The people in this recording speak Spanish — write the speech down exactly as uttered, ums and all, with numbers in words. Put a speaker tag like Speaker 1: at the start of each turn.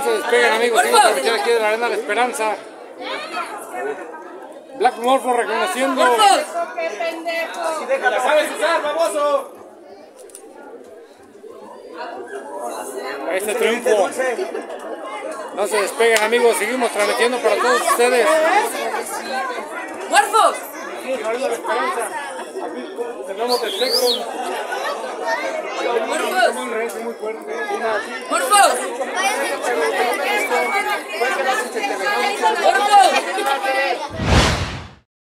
Speaker 1: se despeguen, amigos, seguimos transmitiendo aquí de la Arena de la Esperanza. Black Morpho reconociendo.
Speaker 2: ¡La sabes usar, baboso!
Speaker 1: Este triunfo. No se despeguen, amigos, seguimos transmitiendo para todos ustedes.
Speaker 3: ¡Morfos!
Speaker 1: Sí, la Arena de la Esperanza. Aquí tenemos el sexto.